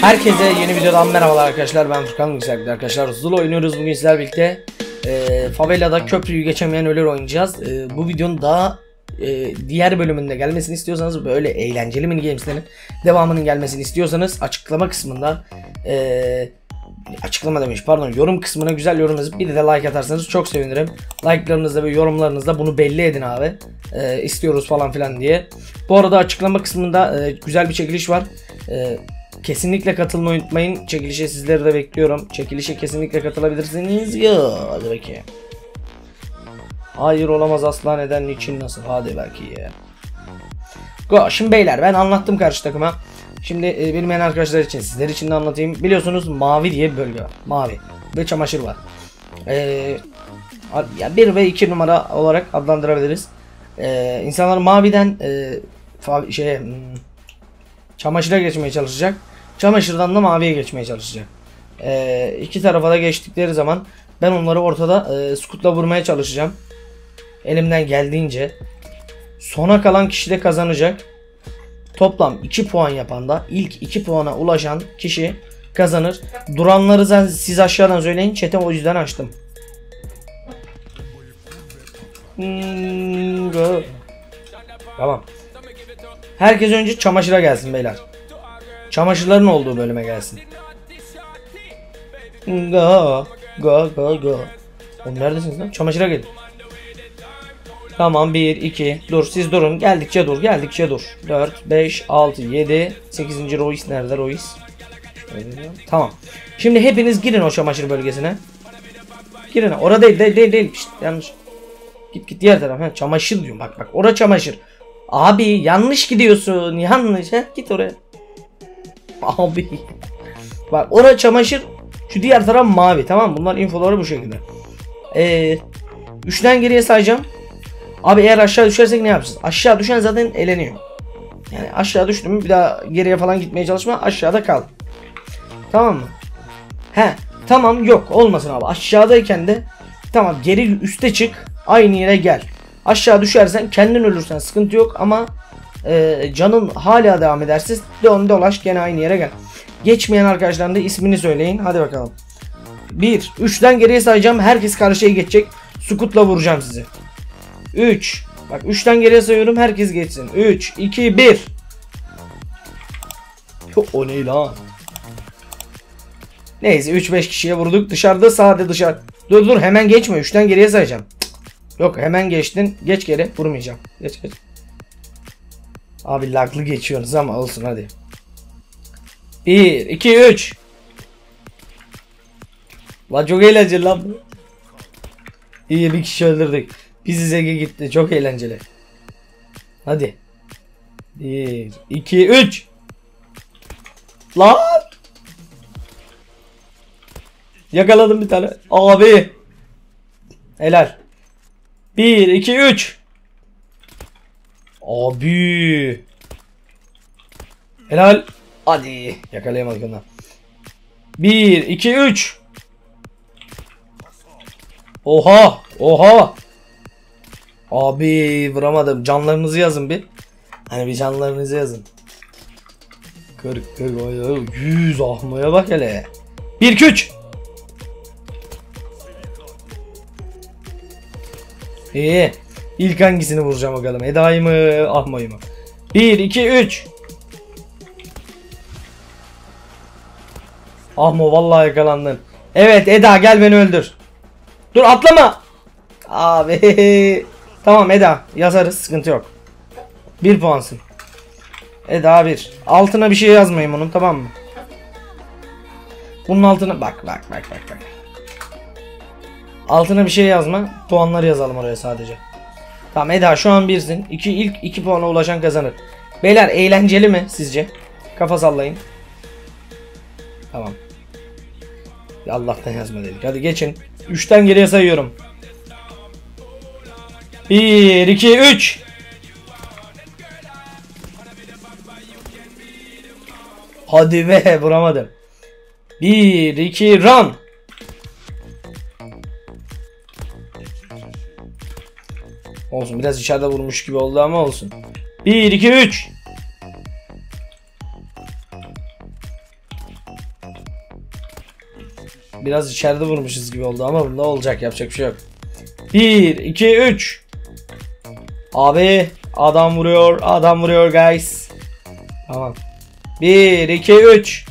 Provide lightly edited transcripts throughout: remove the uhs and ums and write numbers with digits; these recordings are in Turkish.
Herkese yeni videodan merhabalar arkadaşlar, ben Furkan Yüksel'de arkadaşlar. Zula oynuyoruz bugün sizlerle birlikte. Favela'da köprüyü geçemeyen ölür oynayacağız. Bu videonun daha diğer bölümünde gelmesini istiyorsanız, böyle eğlenceli mini gameslerin devamının gelmesini istiyorsanız açıklama kısmında yorum kısmına güzel yorum yazıp bir de like atarsanız çok sevinirim. Like'larınızla ve yorumlarınızla bunu belli edin abi. İstiyoruz falan filan diye. Bu arada açıklama kısmında güzel bir çekiliş var. Kesinlikle katılmayı unutmayın. Çekilişe sizleri de bekliyorum. Çekilişe kesinlikle katılabilirsiniz. Ya hadi bakayım. Hayır olamaz asla, neden, niçin, nasıl? Hadi belki ya. Go. Şimdi beyler, ben anlattım karşı takıma. Şimdi bilmeyen arkadaşlar için, sizler için de anlatayım. Biliyorsunuz mavi diye bir bölge var. Mavi ve çamaşır var. Ya 1 ve 2 numara olarak adlandırabiliriz. İnsanlar maviden çamaşıra geçmeye çalışacak. Çamaşırdan da maviye geçmeye çalışacak. İki tarafa da geçtikleri zaman ben onları ortada skutla vurmaya çalışacağım. Elimden geldiğince. Sona kalan kişi de kazanacak. Toplam 2 puan yapan da, ilk 2 puana ulaşan kişi kazanır. Duranları siz aşağıdan söyleyin. Chat'e o yüzden açtım. Tamam. Herkes önce çamaşıra gelsin beyler. Çamaşırların olduğu bölüme gelsin. Go. Oğlum neredesiniz lan? Çamaşıra gelin. Tamam, 1 2 dur, siz durun. Geldikçe dur. 4 5 6 7 8. Royce nerede, Royce? Tamam. Şimdi hepiniz girin o çamaşır bölgesine. Girin. Orada değil. Şişt, yanlış. Git diğer taraf. Çamaşır diyorum. Bak orada çamaşır. Abi yanlış gidiyorsun. Yanlış. Git oraya. Abi. Bak orada çamaşır. Şu diğer taraf mavi. Tamam, bunlar infoları bu şekilde. 3'ten geriye sayacağım. Abi eğer aşağı düşersek ne yapacağız? Aşağı düşen zaten eleniyor. Yani aşağı düştün mü bir daha geriye falan gitmeye çalışma. Aşağıda kal. Tamam mı? Tamam, yok olmasın abi. Aşağıdayken de tamam, geri üste çık. Aynı yere gel. Aşağı düşersen, kendin ölürsen sıkıntı yok ama canın hala devam ederse dön dolaş gene aynı yere gel. Geçmeyen arkadaşların da ismini söyleyin. Hadi bakalım. 1 3'ten geriye sayacağım. Herkes karşıya geçecek. Sukutla vuracağım sizi. 3. Bak 3'ten geriye sayıyorum. Herkes geçsin. 3 2 1. O ne lan? Neyse 3-5 kişiye vurduk. Dışarıda, sade dışarı. Dur hemen geçme. 3'ten geriye sayacağım. Yok, hemen geçtin. Geç geri. Vurmayacağım. Geç. Abi laglı geçiyoruz ama olsun hadi. 1 2 3. Lan çok eğlenceli lan bu. İyi, bir kişi öldürdük. Bizi Zege gitti. Çok eğlenceli. Hadi. 1 2 3. Lan. Yakaladım bir tane. Abi. Helal. 1 2 3. Abi. Helal. Hadi. Yakalayamadık ondan. 1 2 3. Oha. Abi vuramadım. Canlarınızı yazın bir. Hani bir canlarınızı yazın. 40 100 ahmaya bak hele. 1 2 3. İyi. İlk hangisini vuracağım bakalım. Eda'yı mı, Ahma'yı mı? 1 2 3. Ahmo vallahi yakalandın. Evet Eda, gel beni öldür. Dur atlama. Abi. Tamam Eda, yazarız, sıkıntı yok. 1 puansın. Eda 1. Altına bir şey yazmayın bunun, tamam mı? Bunun altına bak. Altına bir şey yazma. Puanları yazalım oraya sadece. Tamam Eda, şu an 1'sin. İlk 2 puana ulaşan kazanır. Beyler eğlenceli mi sizce? Kafa sallayın. Tamam. Allah'tan yazma dedik. Hadi geçin. 3'ten geriye sayıyorum. 1 2 3. Hadi be, vuramadım. 1 2 run. Olsun, biraz içeride vurmuş gibi oldu ama olsun. 1 2 3. Biraz içeride vurmuşuz gibi oldu ama bunda olacak, yapacak bir şey yok. 1 2 3. Abi adam vuruyor, adam vuruyor guys. Tamam. 1 2 3.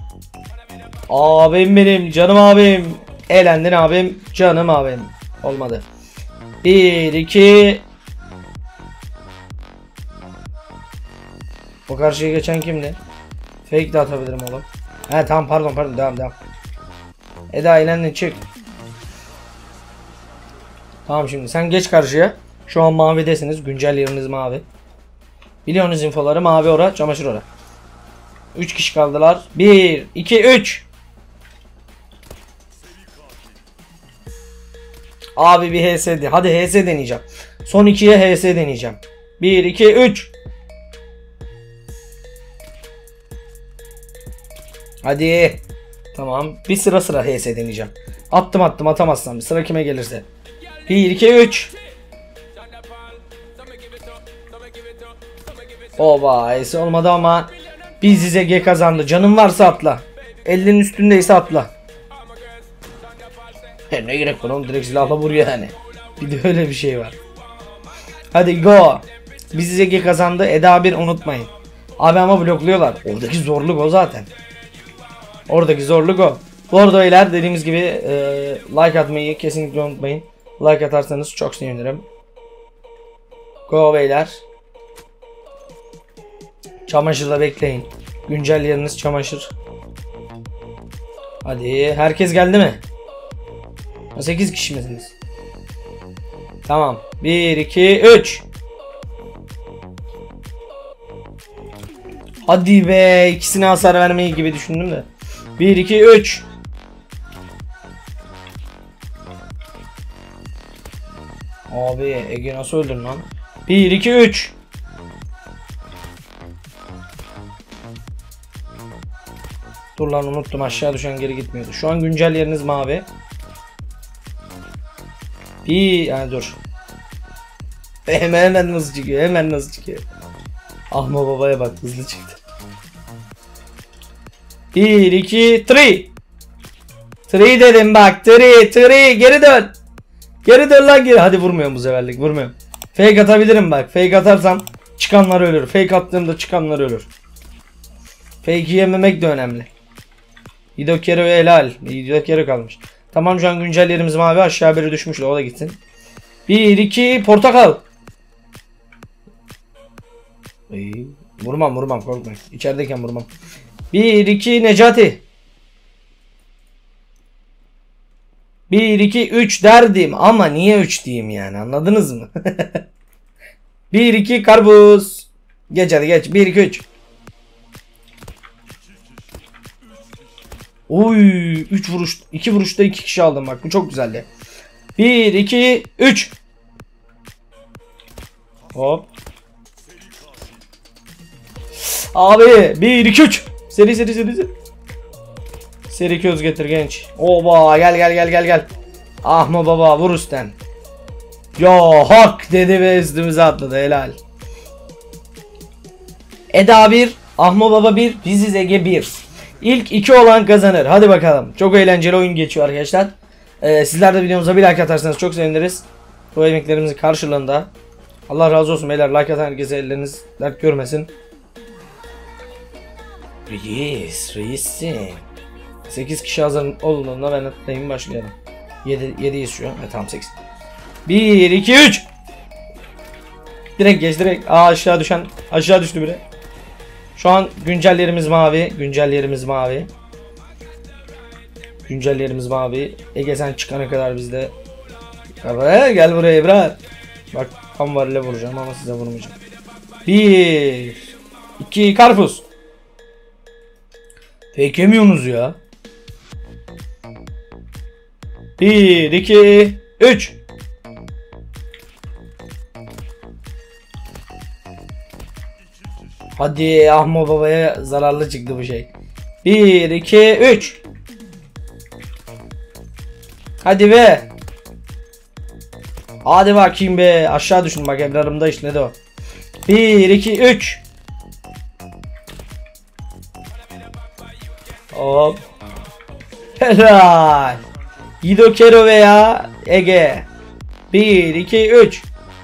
Abim benim, canım abim. Eğlendin abim, canım abim. Olmadı. 1 2. O karşıya geçen kimdi? Fake de atabilirim oğlum. He tamam, pardon, devam. Eda eğlendin, çık. Tamam, şimdi sen geç karşıya. Şu an mavidesiniz. Güncel yeriniz mavi. Biliyorsunuz infoları, mavi ora, çamaşır ora. 3 kişi kaldılar. 1 2 3. Abi bir HS de. Hadi HS deneyeceğim. Son 2'ye HS deneyeceğim. 1 2 3. Hadi. Tamam. Bir sıra HS deneyeceğim. Attım atamazsam. Sıra kime gelirse. 1 2 3. Oba, HS olmadı ama Bizize G kazandı. Canın varsa atla. 50'nin üstündeyse atla. Ne gerek var oğlum, direkt silahla vuruyor yani. Bir de öyle bir şey var. Hadi go. Bizize G kazandı. Eda 1 unutmayın. Abi ama blokluyorlar. Oradaki zorluk o zaten. Oradaki zorluk o. Bu arada beyler, dediğimiz gibi like atmayı kesinlikle unutmayın. Like atarsanız çok sevinirim. Go beyler. Çamaşırda bekleyin. Güncel yeriniz çamaşır. Hadi herkes geldi mi? 8 kişi misiniz? Tamam. 1 2 3. Hadi be, ikisine hasar vermeyi gibi düşündüm de. 1 2 3. Abi Ege nasıl öldün lan? 1 2 3. Dur lan, unuttum, aşağı düşen geri gitmiyordu. Şu an güncel yeriniz mavi. Yani dur. Hemen nasıl çıkıyor? Ahma babaya bak, hızlı çıktı. 1 2 3. 3 dedim bak, 3 geri dön. Geri dön lan geri. Hadi vurmuyorum bu seferlik, vurmuyorum. Fake atabilirim bak. Fake atarsam çıkanlar ölür. Fake attığımda çıkanlar ölür. Fake'i yememek de önemli. Hidokero helal. Hidokero kalmış. Tamam, şu an güncel yerimiz mavi. Aşağı biri düşmüş, o da gitsin. 1 2 portakal. Vurmam korkmayın. İçerideyken vurmam. 1 2 Necati. 1 2 3 derdim ama niye 3 diyeyim yani, anladınız mı? 1 2 karpuz. Geç hadi geç. 1 2 3. Oy, 3 vuruş, 2 vuruşta 2 kişi aldım bak, bu çok güzeldi. 1 2 3. Hop. Abi 1 2 3. Seri. Seri köz getir genç. Oba, gel. Ahma baba vur üstten. Ya hak dedi ve üstümüze atladı, helal. Eda 1, Ahma baba 1, Biziz Ege 1. İlk 2 olan kazanır. Hadi bakalım. Çok eğlenceli oyun geçiyor arkadaşlar. Sizler de videomuza bir like atarsanız çok seviniriz. Bu emeklerimizin karşılığında. Allah razı olsun beyler. Like atan herkese elleriniz dert görmesin. Reisim. 8 kişi hazır olduğunda ben atlayayım, başlayalım. 7'yiz şu an. Tamam 8. 1 2 3. Direkt geç direkt. Aşağı düştü biri. Şu an güncel yerimiz mavi. Ege sen çıkana kadar bizde. Gel buraya İbrahim. Bak tam varıyla vuracağım ama size vurmayacağım. 1 2 karpuz. Fake yemiyorsunuz ya. 1 2 3. Hadi Ahmo babaya zararlı çıktı bu şey. 1 2 3. Hadi be. Hadi bakayım be. Aşağı düşün bak, Ebrar'ımda işledi o. 1 2 3. Hop. Helal. Yiğido Kero veya Ege. 1 2 3.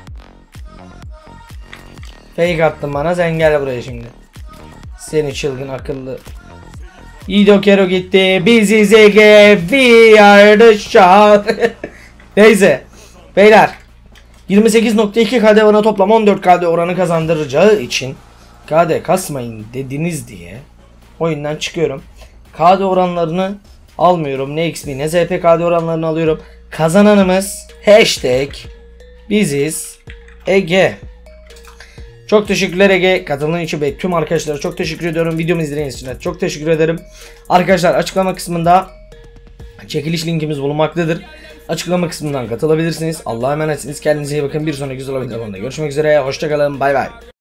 Fake attın bana, sen gel buraya şimdi. Seni çılgın akıllı. Yiğido Kero gitti. Biziz Ege. We are the show. Neyse. Beyler. 28.2 KD bana toplam 14 KD oranı kazandıracağı için KD kasmayın dediniz diye oyundan çıkıyorum. KD oranlarını almıyorum. Ne XP ne ZP KD oranlarını alıyorum. Kazananımız hashtag biziz Ege. Çok teşekkürler Ege. Katıldığın için ve tüm arkadaşlara çok teşekkür ediyorum. Videomu izlediğiniz için çok teşekkür ederim. Arkadaşlar açıklama kısmında çekiliş linkimiz bulunmaktadır. Açıklama kısmından katılabilirsiniz. Allah'a emanetsiniz. Kendinize iyi bakın. Bir sonraki güzel videoda görüşmek üzere. Hoşçakalın. Bay bay.